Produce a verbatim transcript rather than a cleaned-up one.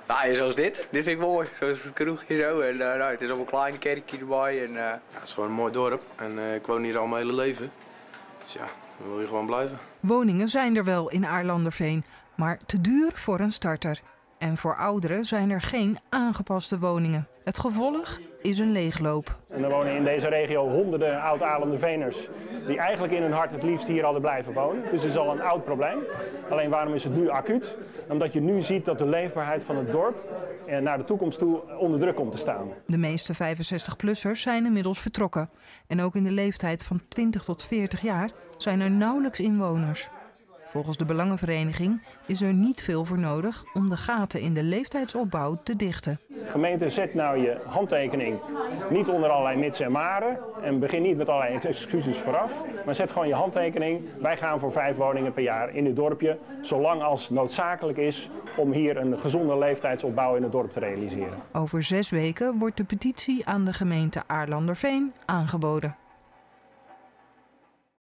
Nou, zoals dit. Dit vind ik mooi. Zoals het kroegje zo. En, uh, nou, het is allemaal een klein kerkje erbij. En, uh... ja, het is gewoon een mooi dorp. En uh, ik woon hier al mijn hele leven. Dus ja, dan wil je gewoon blijven. Woningen zijn er wel in Aarlanderveen, maar te duur voor een starter. En voor ouderen zijn er geen aangepaste woningen. Het gevolg is een leegloop. En er wonen in deze regio honderden oud-Aarlanderveeners die eigenlijk in hun hart het liefst hier hadden blijven wonen. Dus het is al een oud probleem. Alleen waarom is het nu acuut? Omdat je nu ziet dat de leefbaarheid van het dorp naar de toekomst toe onder druk komt te staan. De meeste vijfenzestig-plussers zijn inmiddels vertrokken. En ook in de leeftijd van twintig tot veertig jaar zijn er nauwelijks inwoners. Volgens de Belangenvereniging is er niet veel voor nodig om de gaten in de leeftijdsopbouw te dichten. De gemeente zet nou je handtekening niet onder allerlei mits en maren en begin niet met allerlei excuses vooraf, maar zet gewoon je handtekening. Wij gaan voor vijf woningen per jaar in dit dorpje, zolang als noodzakelijk is om hier een gezonde leeftijdsopbouw in het dorp te realiseren. Over zes weken wordt de petitie aan de gemeente Aarlanderveen aangeboden.